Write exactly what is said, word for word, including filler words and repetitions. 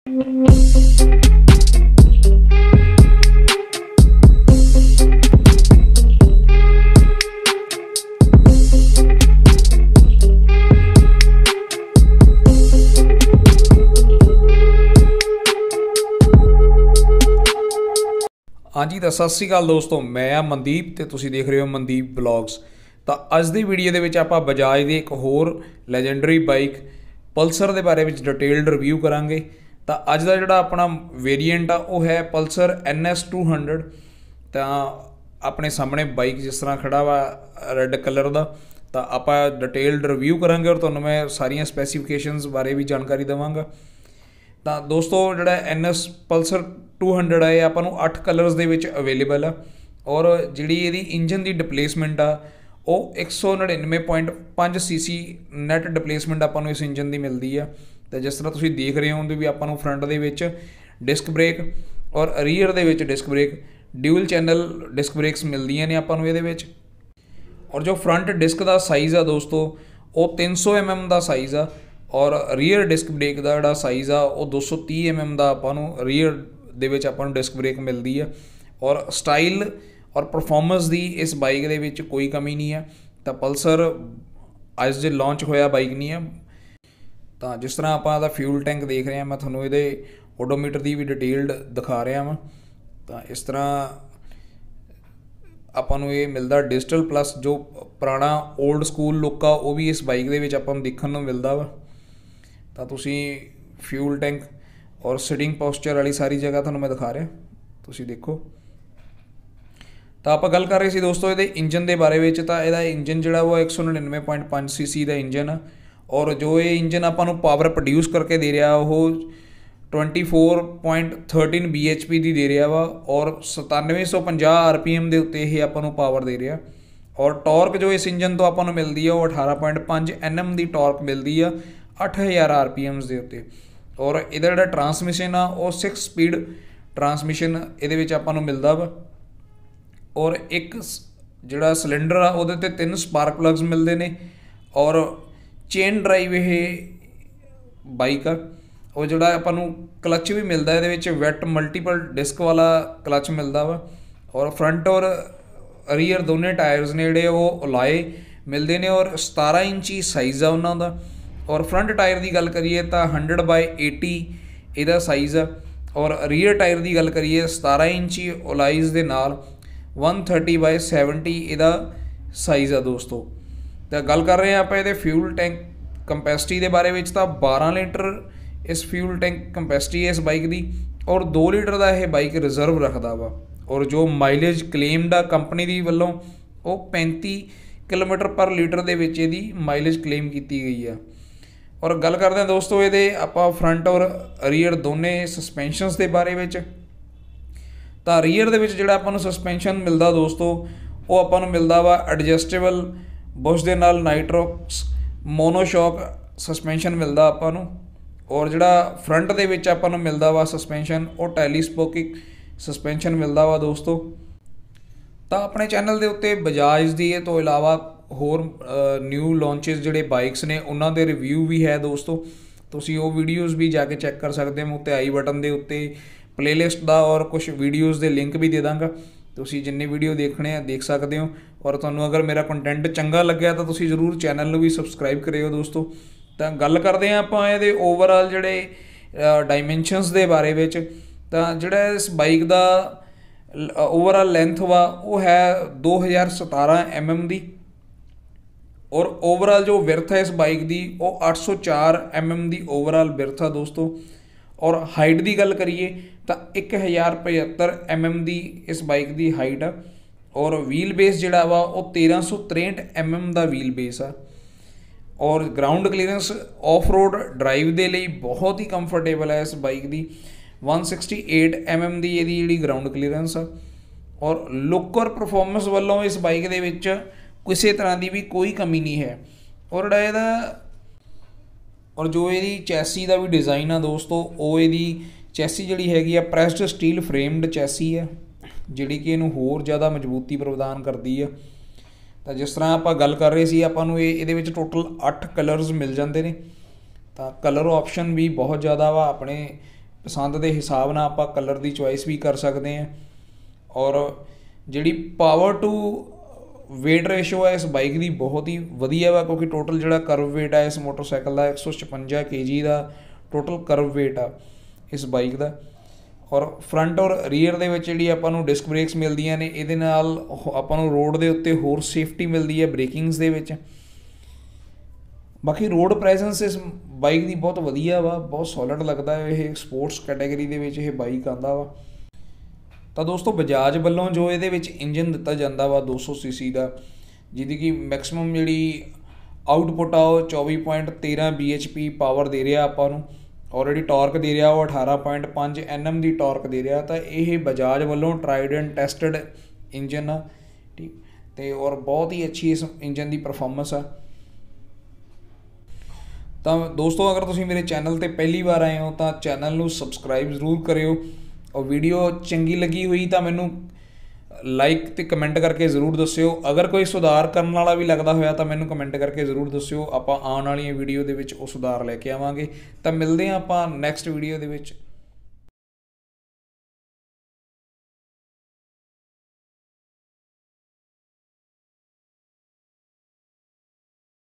हाँ जी, तो सत श्री अकाल दोस्तों, मैं आ मनदीप तो तुसीं देख रहे हो मनदीप ब्लॉग्स। तो अज की वीडियो के आप बजाज की एक होर लैजेंडरी बाइक पल्सर के बारे में डिटेल्ड रिव्यू करांगे। तो अज का जोड़ा अपना वेरीएंट आ वो है Pulsar N S two hundred. तो अपने सामने बाइक जिस तरह खड़ा वा रैड कलर का, तो आप डिटेल्ड रिव्यू करांगे और तुहानूं मैं सारिया स्पैसीफिकेशनस बारे भी जानकारी देवांगा। तो दोस्तों जोड़ा N S Pulsar two hundred है आपको अठ कलर्स के अवेलेबल है और जी इंजन की डिप्लेसमेंट आ वो एक सौ नड़िनवे पॉइंट पाँच सी सी नैट डिप्लेसमेंट आपको इस इंजन की मिलती है। तो जिस तरह तुम देख रहे हो भी आपको फ्रंट के डिस्क ब्रेक और रीयर के disc brake dual channel disc brakes मिलदियाँ ने आपको ये। और जो फ्रंट डिस्क का साइज़ है दोस्तों वो तीन सौ एम एम का साइज़ आ और रीयर डिस्क ब्रेक का जोड़ा साइज़ आ वो दो सौ तीह एम एम का आपको रीयर दे विच आपां डिस्क ब्रेक मिलती है। और स्टाइल और परफॉर्मेंस की इस बाइक दे विच कोई कमी नहीं है। तो पल्सर अज जो लॉन्च होया बाइक नहीं है। तो जिस तरह आप फ्यूल टैंक देख रहे हैं, मैं थोड़ा ये ओडोमीटर की भी डिटेल्ड दिखा रहा वा। तो इस तरह आपको ये मिलता डिजिटल प्लस जो पुराना ओल्ड स्कूल लुक आ वो भी इस बाइक के देखने को मिलता वा। तो तुसी फ्यूल टैंक और सिटिंग पोस्चर वाली सारी जगह थोड़ा मैं दिखा रहा, तुसी देखो। तो आप गल कर रहे थे दोस्तों ये इंजन के बारे में। तो यह इंजन जोड़ा वो एक सौ नड़िनवे पॉइंट पाँच सी सी का इंजन है और जो ये इंजन आपको पावर प्रोड्यूस करके दे रहा वो twenty four point thirteen B H P की दे रहा वा और सतानवे सौ पंजाह आर पी एम के उत्ते ये आपको पावर दे रहा। और टॉर्क जो इस इंजन तो आपको मिलती है वो अठारह पॉइंट पाँच एन एम की टॉर्क मिलती है अठ हज़ार आर पी एम्स के उत्ते। और इहदा जिहड़ा ट्रांसमिशन आ वो सिक्स स्पीड ट्रांसमिशन ये आपको मिलता वा। और एक जिहड़ा सिलेंडर आ उहदे ते तीन स्पार्क प्लग्स मिलते हैं और चेन ड्राइव ये बाइक आ और जोड़ा आपको क्लच भी मिलता है ये वैट मल्टीपल डिस्क वाला क्लच मिलता वा। और फ्रंट और रीयर दोनों टायर्स ने जोड़े वो अलाए मिलते हैं और सतारह इंची साइज़ आ उन्होंने। और फ्रंट टायर की गल करिए तो हंड्रड बाय एटी यदा साइज़ है और रीयर टायर की गल करिए सतारह इंची ओलाइज के नाल वन थर्टी बाय सैवनटी यदा साइज़ है दोस्तों। तो गल कर रहे हैं आप ये फ्यूल टैंक कंपैसिटी के बारे में। तो बारह लीटर इस फ्यूल टैंक कंपैसिटी है इस बाइक की और दो लीटर का यह बाइक रिजर्व रखता वा। और जो माइलेज क्लेम्ड आ कंपनी की वलों वो पैंती किलोमीटर पर लीटर के विच इहदी माइलेज क्लेम की गई है। और गल करते हैं दोस्तों ये आप फ्रंट और रीयर दोने सस्पेंशनस के बारे में। तो रीयर के जोड़ा आपको सस्पेंशन मिलता दोस्तों वो आपको मिलता वा एडजस्टेबल बुश के नाल नाइट्रोक्स मोनोशॉक सस्पेंशन मिलता आपको। और जोड़ा फ्रंट के आपको मिलता वा सस्पेंशन वो टेलीस्पोकिक सस्पेंशन मिलता वा दोस्तों। तो अपने चैनल के उत्ते बजाज की तो इलावा होर न्यू लॉन्चेस जोड़े बाइक्स ने उन्होंने रिव्यू भी है दोस्तों। तुसी वो वीडियोज़ भी जाके चैक कर सकते हो। उत्ते आई बटन के उत्ते प्लेलिस्ट का और कुछ वीडियोज़ के लिंक भी दे दाँगा, तुसी जिन्ने वीडियो देखने देख सकते हो। और तुहानूं अगर मेरा कंटेंट चंगा लग्या तो तुसी जरूर चैनल भी सबसक्राइब करियो दोस्तों। तो गल करते हैं आप ये ओवरऑल जोड़े डायमेंशनस के बारे में। तो जोड़ा इस बाइक का ओवरऑल लेंथ वा वो है दो हज़ार सतारह एम एम की और ओवरऑल जो विर्थ है इस बाइक की वो आठ सौ चार एम एम की ओवरऑल विर्थ है दोस्तों। और हाइट की गल करिए तो एक हज़ार पचहत्तर एम एम की इस बाइक की हाइट है और व्हील बेस जोड़ा वा वो तेरह सौ तिरसठ एम एम का व्हील बेस है। और ground clearance off road drive के लिए बहुत ही कंफर्टेबल है इस बाइक की one sixty eight M M की ये जी ग्राउंड क्लीयरेंस है। और लुक और परफॉर्मेंस वालों इस बाइक के किसी तरह की भी कोई कमी नहीं है। और जोड़ा और जो ये चैसी का भी डिज़ाइन है दोस्तों वो ये चैसी जी हैगी है प्रैस्ड स्टील फ्रेम्ड चैसी है जी कि इनू होर ज़्यादा मजबूती प्रदान करती है। तो जिस तरह आप गल कर रहे थे आपू ये टोटल अठ कलर्स मिल जाते हैं। तो कलर ऑप्शन भी बहुत ज़्यादा वा अपने ਪਸੰਦ ਦੇ ਹਿਸਾਬ ਨਾਲ ਆਪਾਂ ਕਲਰ ਦੀ ਚੋਇਸ ਵੀ ਕਰ ਸਕਦੇ ਹਾਂ। ਔਰ ਜਿਹੜੀ ਪਾਵਰ ਟੂ ਵੇਟ ਰੇਸ਼ੋ ਹੈ ਇਸ ਬਾਈਕ ਦੀ ਬਹੁਤ ਹੀ ਵਧੀਆ ਵਾ, ਕਿਉਂਕਿ ਟੋਟਲ ਜਿਹੜਾ ਕਰਵ ਵੇਟ ਆ ਇਸ ਮੋਟਰਸਾਈਕਲ ਦਾ ਇੱਕ ਸੌ ਛਪੰਜਾ ਕੇ ਜੀ ਦਾ ਟੋਟਲ ਕਰਵ ਵੇਟ ਆ ਇਸ ਬਾਈਕ ਦਾ। ਔਰ ਫਰੰਟ ਔਰ ਰੀਅਰ ਦੇ ਵਿੱਚ ਜਿਹੜੀ ਆਪਾਂ ਨੂੰ ਡਿਸਕ ਬ੍ਰੇਕਸ ਮਿਲਦੀਆਂ ਨੇ, ਇਹਦੇ ਨਾਲ ਆਪਾਂ ਨੂੰ ਰੋਡ ਦੇ ਉੱਤੇ ਹੋਰ ਸੇਫਟੀ ਮਿਲਦੀ ਹੈ ਬ੍ਰੇਕਿੰਗਸ ਦੇ ਵਿੱਚ। ਬਾਕੀ ਰੋਡ ਪ੍ਰੈਜ਼ੈਂਸ ਇਸ ਬਾਈਕ ਦੀ ਬਹੁਤ ਵਧੀਆ ਵਾ, ਬਹੁਤ ਸੋਲਿਡ ਲੱਗਦਾ ਹੈ। ਇਹ ਸਪੋਰਟਸ ਕੈਟਾਗਰੀ ਦੇ ਵਿੱਚ ਇਹ ਬਾਈਕ ਆਉਂਦਾ ਵਾ। ਤਾਂ ਦੋਸਤੋ ਬਜਾਜ ਵੱਲੋਂ ਜੋ ਇਹਦੇ ਵਿੱਚ ਇੰਜਨ ਦਿੱਤਾ ਜਾਂਦਾ ਵਾ ਦੋ ਸੌ ਸੀ ਸੀ ਦਾ, ਜਿਹਦੀ ਕਿ ਮੈਕਸਿਮਮ ਜਿਹੜੀ ਆਊਟਪੁੱਟ ਆ ਉਹ ਚੌਵੀ ਪੁਆਇੰਟ ਤੇਰ੍ਹਾਂ ਬੀ ਐਚ ਪੀ ਪਾਵਰ ਦੇ ਰਿਹਾ ਆਪਾਂ ਨੂੰ, ਔਰ ਜਿਹੜੀ ਟਾਰਕ ਦੇ ਰਿਹਾ ਉਹ ਅਠਾਰਾਂ ਪੁਆਇੰਟ ਪੰਜ ਐਨ ਐਮ ਦੀ ਟਾਰਕ ਦੇ ਰਿਹਾ। ਤਾਂ ਇਹ ਬਜਾਜ ਵੱਲੋਂ ਟਰਾਈਡ ਐਂਡ ਟੈਸਟਡ ਇੰਜਨ ਆ, ਠੀਕ, ਅਤੇ ਔਰ ਬਹੁਤ ਹੀ ਅੱਛੀ ਇਸ ਇੰਜਨ ਦੀ ਪਰਫੋਰਮੈਂਸ ਆ। ਤਾਂ ਦੋਸਤੋ ਅਗਰ ਤੁਸੀਂ ਮੇਰੇ ਚੈਨਲ 'ਤੇ ਪਹਿਲੀ ਵਾਰ ਆਏ ਹੋ ਤਾਂ ਚੈਨਲ ਨੂੰ ਸਬਸਕ੍ਰਾਈਬ ਜ਼ਰੂਰ ਕਰਿਓ, ਔਰ ਵੀਡੀਓ ਚੰਗੀ ਲੱਗੀ ਹੋਈ ਤਾਂ ਮੈਨੂੰ ਲਾਈਕ ਅਤੇ ਕਮੈਂਟ ਕਰਕੇ ਜ਼ਰੂਰ ਦੱਸਿਓ। ਅਗਰ ਕੋਈ ਸੁਧਾਰ ਕਰਨ ਵਾਲਾ ਵੀ ਲੱਗਦਾ ਹੋਇਆ ਤਾਂ ਮੈਨੂੰ ਕਮੈਂਟ ਕਰਕੇ ਜ਼ਰੂਰ ਦੱਸਿਓ। ਆਪਾਂ ਆਉਣ ਵਾਲੀਆਂ ਵੀਡੀਓ ਦੇ ਵਿੱਚ ਉਹ ਸੁਧਾਰ ਲੈ ਕੇ ਆਵਾਂਗੇ। ਤਾਂ ਮਿਲਦੇ ਹਾਂ ਆਪਾਂ ਨੈਕਸਟ ਵੀਡੀਓ ਦੇ ਵਿੱਚ।